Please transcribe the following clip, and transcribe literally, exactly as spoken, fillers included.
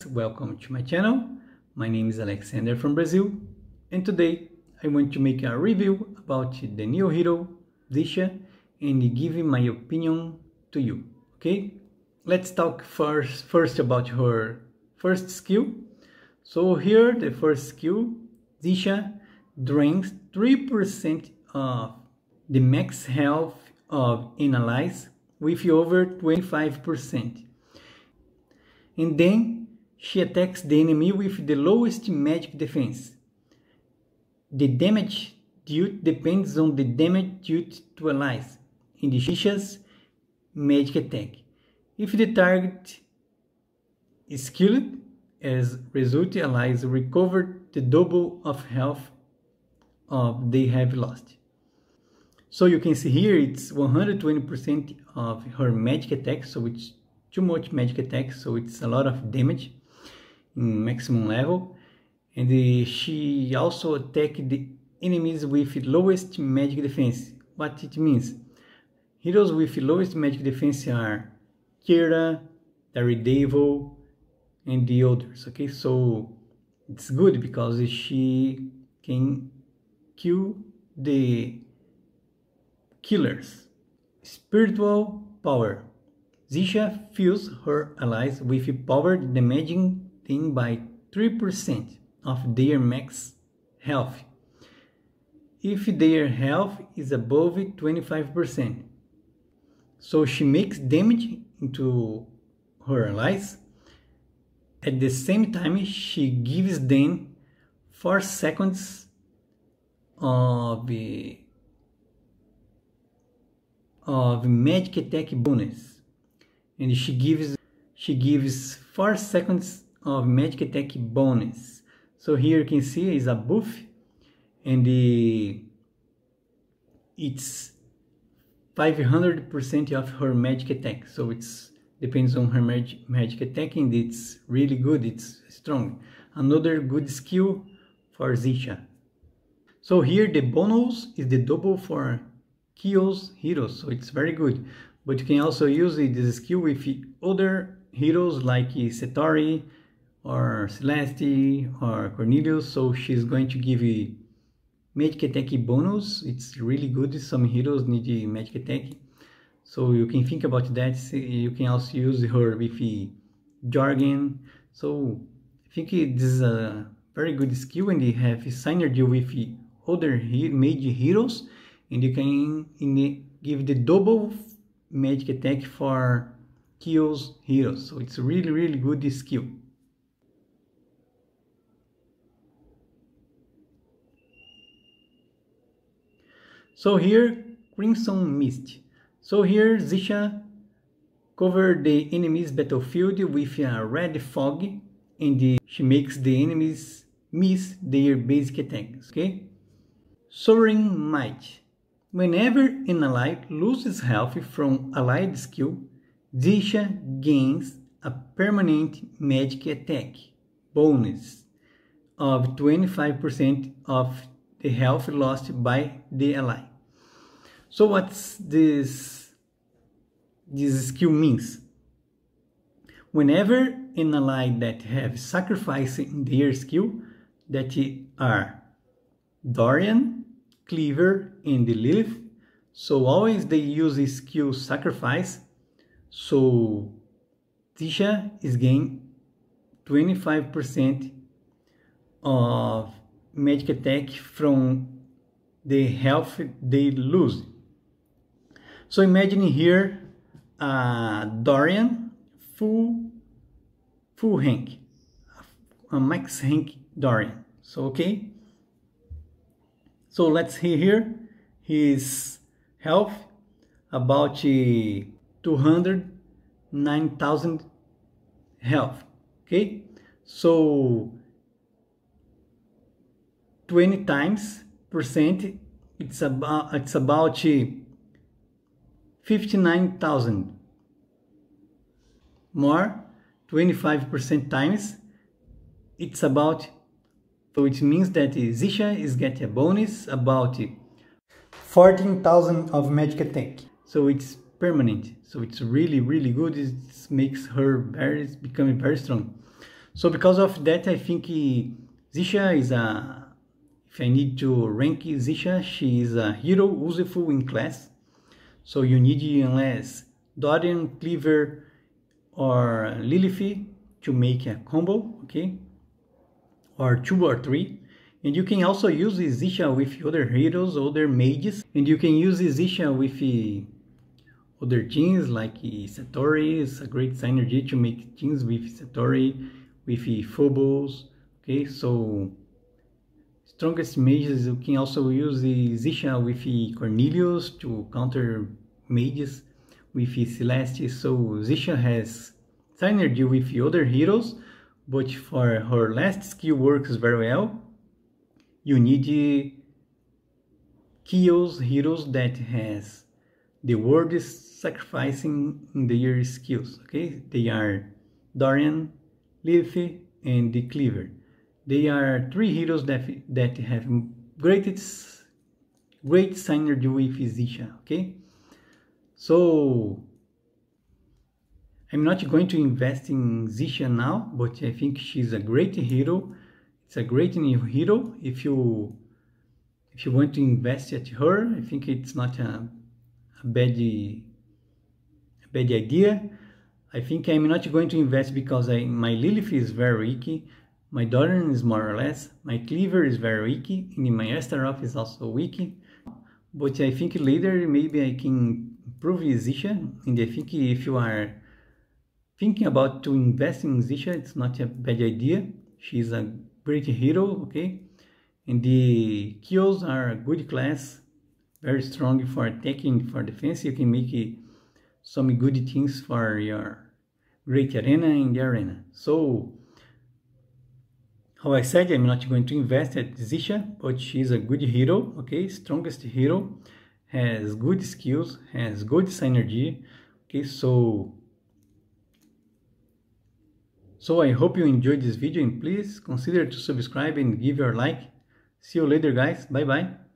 welcome to my channel. My name is Alexandre from Brazil, and today I want to make a review about the new hero Xe'sha and give my opinion to you. Okay, let's talk first first about her first skill. So here the first skill, Xe'sha drains three percent of the max health of an ally with over twenty-five percent. And then she attacks the enemy with the lowest magic defense. The damage dealt depends on the damage dealt to allies in the Xe'sha's magic attack. If the target is killed, as a result, allies recover the double of health of they have lost. So you can see here it's one hundred twenty percent of her magic attack, so it's too much magic attack, so it's a lot of damage in maximum level. And uh, she also attacked the enemies with lowest magic defense. What it means? Heroes with lowest magic defense are Keira, Daredevil, and the others. Okay, so it's good because she can kill the killers. Spiritual power. Xe'sha fills her allies with power damaging them by three percent of their max health if their health is above twenty-five percent. So she makes damage into her allies. At the same time, she gives them four seconds of, of magic attack bonus. And she gives she gives four seconds of magic attack bonus. So here you can see is a buff, and the it's five hundred percent of her magic attack. So it's depends on her magic magic attack, and it's really good. It's strong. Another good skill for Xe'sha. So here the bonus is the double for kills heroes. So it's very good. But you can also use this skill with other heroes like Satori or Celeste or Cornelius. So she's going to give you magic attack bonus. It's really good. Some heroes need magic attack. So you can think about that. You can also use her with jargon. So I think this is a very good skill, and you have synergy with other mage heroes, and you can give the double magic attack for kills heroes. So it's really really good skill. So here Crimson Mist. So here Xe'sha cover the enemy's battlefield with a red fog, and the, she makes the enemies miss their basic attacks. Okay. Soaring Might. Whenever an ally loses health from allied skill, Xe'sha gains a permanent magic attack bonus of twenty-five percent of the health lost by the ally. So what's this this skill means? Whenever an ally that have sacrifice in their skill, that are Dorian, Cleaver, and Lilith, so always they use the skill sacrifice. So Xe'sha is gain twenty-five percent of magic attack from the health they lose. So imagine here uh, Dorian full full rank, a max rank Dorian. So okay. So let's see here his health about two hundred nine thousand health. Okay, so twenty times percent, it's about it's about fifty-nine thousand. More twenty-five percent times, it's about. So it means that Xe'sha is getting a bonus about fourteen thousand of magic attack. So it's permanent. So it's really really good. It makes her very becoming very strong. So because of that, I think Xe'sha is a, if I need to rank Xe'sha, she is a hero useful in class. So you need unless Dorian, Cleaver, or Lilith to make a combo, okay? Or two or three. And you can also use Xe'sha with other heroes, other mages. And you can use Xe'sha with other teams like Satori. It's a great synergy to make teams with Satori, with Phobos. Okay, so strongest mages, you can also use Xe'sha with Cornelius to counter mages with Celeste. So Xe'sha has synergy with other heroes, but for her last skill works very well. You need kills heroes that has the word sacrificing in their skills. Okay, they are Dorian, Lilith, and the Cleaver. They are three heroes that that have greatest great synergy with Xe'sha. Okay, so I'm not going to invest in Xe'sha now, but I think she's a great hero. It's a great new hero. If you if you want to invest at her, I think it's not a, a bad a bad idea. I think I'm not going to invest because I, my Lilith is very weak. My Dorian is more or less. My Cleaver is very weak, and my Astaroth is also weak. But I think later maybe I can improve Xe'sha, and I think if you are thinking about to invest in Xe'sha, it's not a bad idea. She's a great hero, okay? And the kills are a good class, very strong for attacking, for defense. You can make some good things for your great arena in the arena. So, how I said, I'm not going to invest at Xe'sha, but she's a good hero, okay? Strongest hero, has good skills, has good synergy, okay? So, so I hope you enjoyed this video, and please consider to subscribe and give your like. See you later, guys. Bye bye.